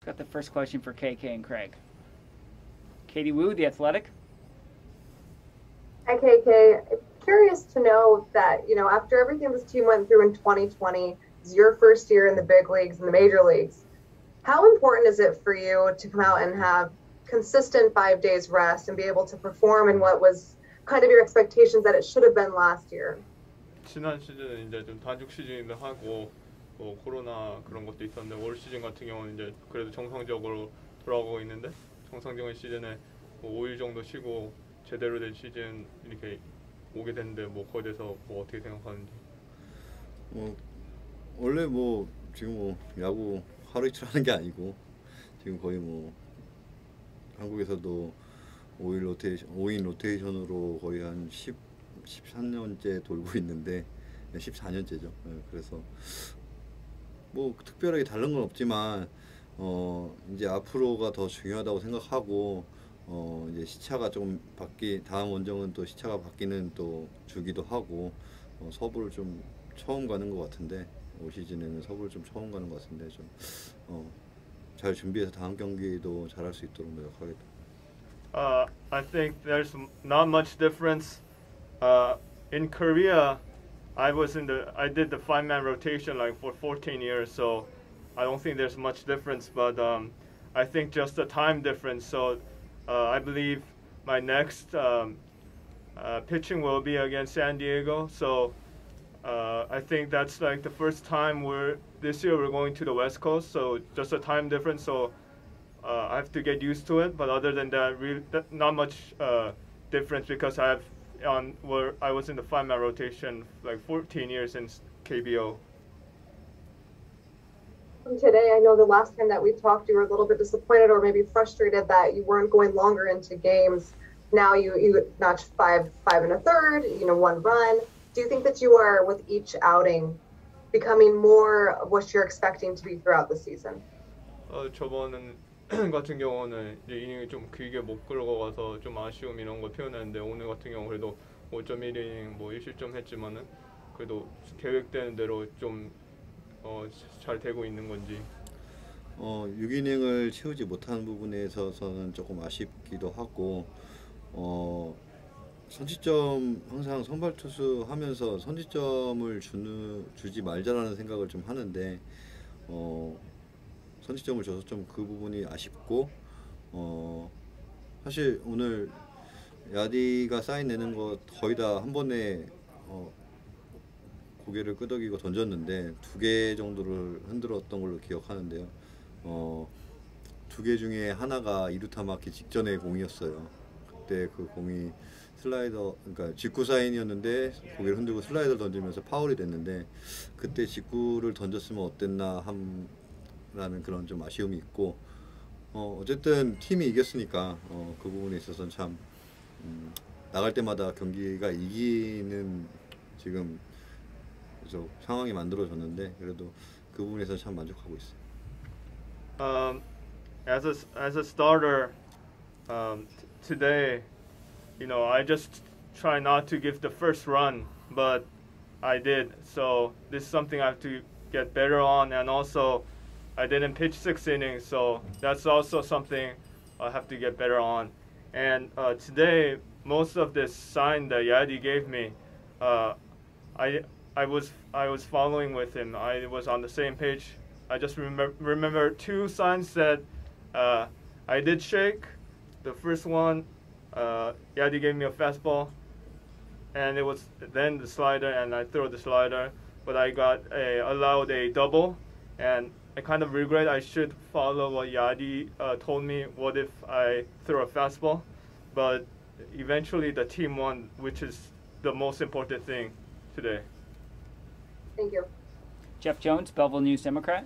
Got the first question for KK and Craig. Katie Wu, The Athletic. Hi, KK. Curious to know that, after everything this team went through in 2020, it's your first year in the big leagues and the major leagues. How important is it for you to come out and have consistent 5 days rest and be able to perform in what was kind of your expectations that it should have been last year? 지난 시즌은 이제 좀 단축 시즌이기도 하고 뭐 코로나 그런 것도 있었는데 올 시즌 같은 경우는 이제 그래도 정상적으로 돌아가고 있는데 정상적인 시즌에 뭐 5일 정도 쉬고 제대로 된 시즌 이렇게 오게 됐는데 뭐 거기에 대해서 뭐 어떻게 생각하는지. 원래 뭐 지금 뭐 야구 하루 이틀 하는 게 아니고 지금 거의 뭐 한국에서도 5인 로테이션으로 거의 한 13년째 돌고 있는데 14년째죠. 그래서 뭐 특별하게 다른 건 없지만 이제 앞으로가 더 중요하다고 생각하고 이제 시차가 좀 다음 원정은 또 시차가 바뀌는 또 주기도 하고 서부를 좀 처음 가는 것 같은데 올 시즌에는 서부를 좀 처음 가는 것 같은데 좀 잘 준비해서 다음 경기도 잘할 수 있도록 노력하겠다. I think there's not much difference. In Korea, I did the 5-man rotation like for 14 years, so I don't think there's much difference. But I think just the time difference. So I believe my next pitching will be against San Diego. So I think that's like the first time this year we're going to the West Coast. So just a time difference. So I have to get used to it. But other than that, really not much difference because I was in the 5-man rotation like 14 years since KBO. Today, I know the last time that we talked, you were a little bit disappointed or maybe frustrated that you weren't going longer into games. Now you notched 5 1/3, 1 run. Do you think that you are, with each outing, becoming more of what you're expecting to be throughout the season? 저번 같은 경우는 이제 이닝이 좀 길게 못 끌고 가서 좀 아쉬움 이런 거 표현했는데 오늘 같은 경우 그래도 5.1이닝 뭐 1실점 했지만은 그래도 계획되는 대로 좀 잘 되고 있는 건지. 6이닝을 채우지 못한 부분에 있어서는 조금 아쉽기도 하고 선취점 항상 선발 투수 하면서 선취점을 주지 말자라는 생각을 좀 하는데 선취점을 줘서 좀 그 부분이 아쉽고 사실 오늘 야디가 사인 내는 거 거의 다 한 번에 고개를 끄덕이고 던졌는데 2개 정도를 흔들었던 걸로 기억하는데요. 2개 중에 하나가 2루타 맞기 직전의 공이었어요. 그때 그 공이 그러니까 직구 사인이었는데 고개를 흔들고 슬라이더 던지면서 파울이 됐는데 그때 직구를 던졌으면 어땠나 라는 그런 좀 아쉬움이 있고 어쨌든 팀이 이겼으니까 그 부분에 있어서는 참 나갈 때마다 경기가 이기는 지금 상황이 만들어졌는데 그래도 그 부분에서 참 만족하고 있어요. As a starter, today, I just try not to give the first run, but I did. So this is something I have to get better on, and also I didn't pitch 6 innings, so that's also something I have to get better on. And today, most of this sign that Yadi gave me, I was following with him. I was on the same page. I just remember 2 signs that I did shake. The first one, Yadi gave me a fastball, and it was then the slider, and I threw the slider, but I allowed a double, and I kind of regret I should follow what Yadi told me. What if I throw a fastball? But eventually the team won, which is the most important thing today. Thank you. Jeff Jones, Belleville News Democrat.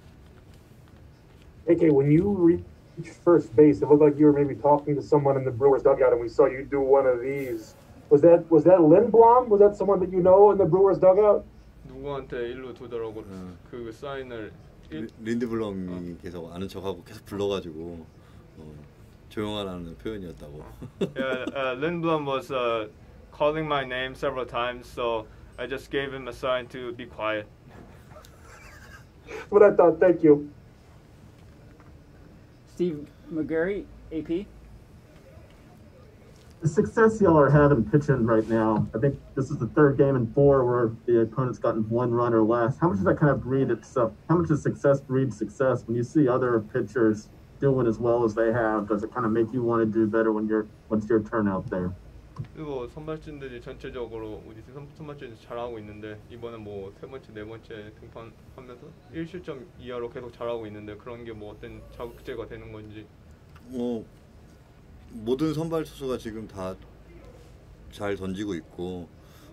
Okay, when you reach first base, it looked like you were maybe talking to someone in the Brewers dugout, and we saw you do one of these. Was that Lindblom? Was that someone that you know in the Brewers dugout? 누구한테 일루 두더라고 그 사인을. 린드블럼이 계속 아는 척하고 계속 불러가지고 조용하라는 표현이었다고. Yeah, Lindblom was calling my name several times, so I just gave him a sign to be quiet. What I thought. Thank you. Steve McGurry, AP. The success y'all are having pitching right now, I think this is the third game in 4 where the opponent's gotten 1 run or less. How much does that kind of breed itself? How much does success breed success? When you see other pitchers doing as well as they have, does it kind of make you want to do better once your turn out there? 그리고 선발진들이 전체적으로 우리 선발진이 잘하고 있는데 이번에 뭐 3번째, 4번째 등판하면서 1실점 이하로 계속 잘하고 있는데 그런 게 뭐 어떤 자극제가 되는 건지. 모든 선발 투수가 지금 다 잘 던지고 있고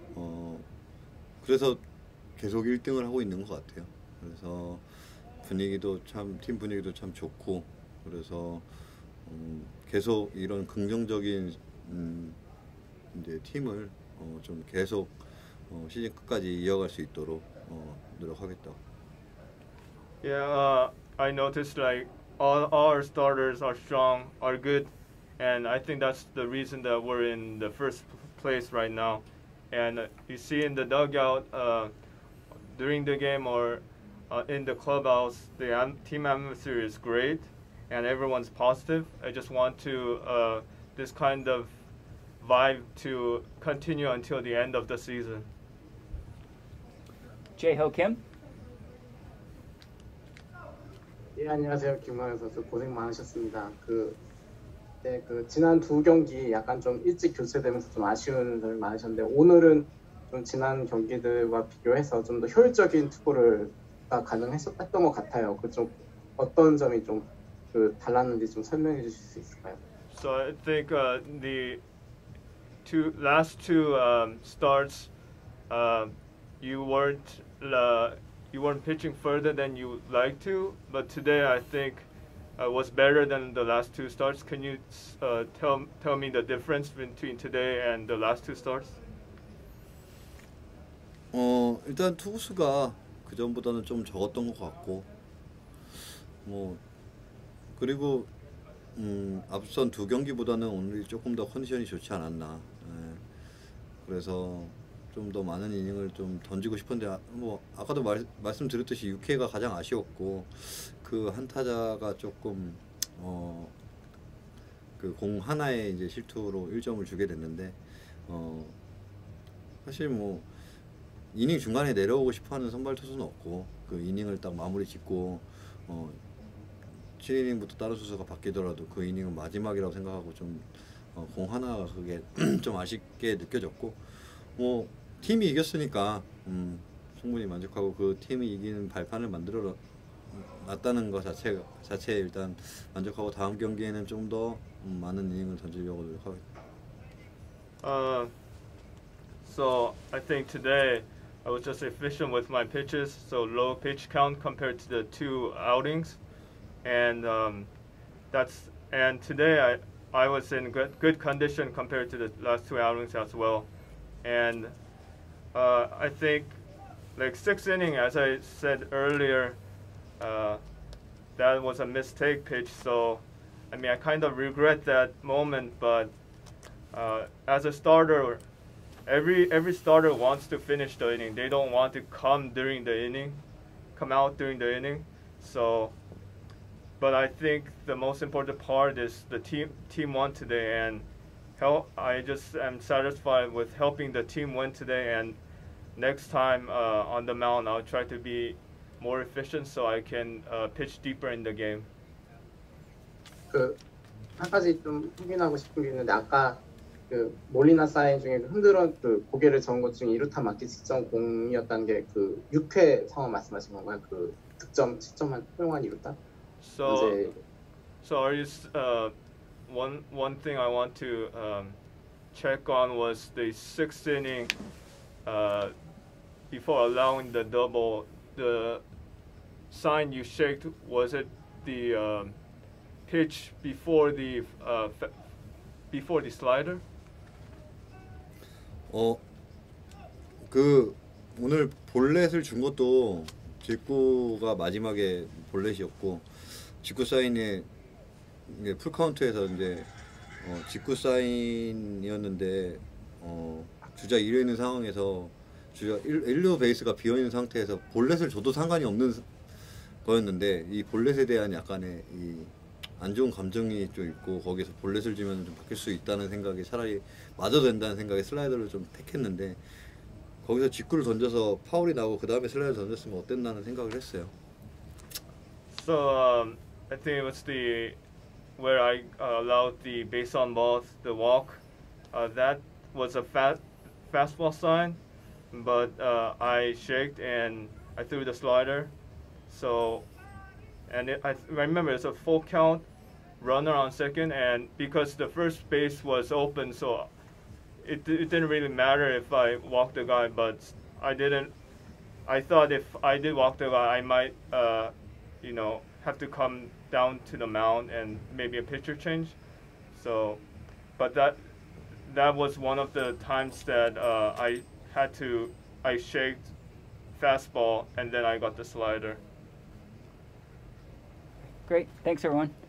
그래서 계속 1등을 하고 있는 것 같아요. 그래서 팀 분위기도 참 좋고 그래서 계속 이런 긍정적인 이제 팀을 좀 계속 시즌 끝까지 이어갈 수 있도록 노력하겠다. Yeah, I noticed like all our starters are strong, are good. And I think that's the reason that we're in the first place right now. And you see in the dugout during the game or in the clubhouse, the team atmosphere is great and everyone's positive. I just want to this kind of vibe to continue until the end of the season. Jae-ho Kim. 예, 안녕하세요. 김광현 선수 고생 많으셨습니다. 지난 2경기 약간 좀 일찍 교체되면서 좀 아쉬운 점이 많으셨는데 오늘은 좀 지난 경기들과 비교해서 좀 더 효율적인 투구가 가능했던 것 같아요. 좀 어떤 점이 좀 달랐는지 좀 설명해 주실 수 있을까요? So I think the last two starts you weren't pitching further than you like to, but today I think was better than the last 2 starts. Can you tell me the difference between today and the last 2 starts? 일단 투수가 그 전보다는 좀 적었던 것 같고 그리고 앞선 2경기보다는 오늘이 조금 더 컨디션이 좋지 않았나. 그래서 좀 더 많은 이닝을 좀 던지고 싶은데 아까도 말씀드렸듯이 6회가 가장 아쉬웠고 그 한 타자가 조금 그 공 하나에 이제 실투로 1점을 주게 됐는데 사실 이닝 중간에 내려오고 싶어하는 선발 투수는 없고 그 이닝을 딱 마무리 짓고 7이닝부터 다른 투수가 바뀌더라도 그 이닝은 마지막이라고 생각하고 좀 공 하나가 그게 좀 아쉽게 느껴졌고 팀이 이겼으니까 충분히 만족하고 그 팀이 이기는 발판을 만들어 놨다는 것 자체에 일단 만족하고 다음 경기에는 좀 더 많은 이닝을 던지려고 노력하겠습니다. So I think today I was just efficient with my pitches, so low pitch count compared to the 2 outings, and today I was in good condition compared to the last 2 outings as well, and I think like 6th inning, as I said earlier, that was a mistake pitch. So I mean I kind of regret that moment, but as a starter, every starter wants to finish the inning. They don't want to come out during the inning. So, but I think the most important part is the team won today, and I just am satisfied with helping the team win today. And next time on the mound, I'll try to be more efficient so I can pitch deeper in the game. 한 가지 좀 확인하고 싶은 게 있는데 아까 몰리나 사인 중에 흔들어 고개를 저은 것 중에 2루타 맞기 직전 공이었다는 게 6회 상황 말씀하신 건가요? 득점 시점한 허용한 2루타? So are you one thing I want to check on was the 6th inning before allowing the double. The sign you shaked, was it the pitch before the slider? 오늘 볼넷을 준 것도 직구가 마지막에 볼넷이었고 직구 사인에 풀 카운트에서 이제 직구 사인이었는데 주자 1루 있는 상황에서 주자 1루 베이스가 비어 있는 상태에서 볼넷을 줘도 상관이 없는 거였는데 이 볼넷에 대한 약간의 이 안 좋은 감정이 좀 있고 거기서 볼넷을 주면 좀 바뀔 수 있다는 생각에 차라리 맞아도 된다는 생각에 슬라이더를 좀 택했는데 거기서 직구를 던져서 파울이 나고 그 다음에 슬라이더 던졌으면 어땠나는 생각을 했어요. So I think it was the where I allowed the base on balls, the walk. That was a fastball sign, but I shaked and I threw the slider. So, and I remember it's a full count, runner on second, and because the first base was open, so it didn't really matter if I walked the guy, but I didn't. I thought if I did walk the guy, I might, have to come down to the mound and maybe a pitcher change. So, but that was one of the times that I shaked fastball and then I got the slider. Great. Thanks, everyone.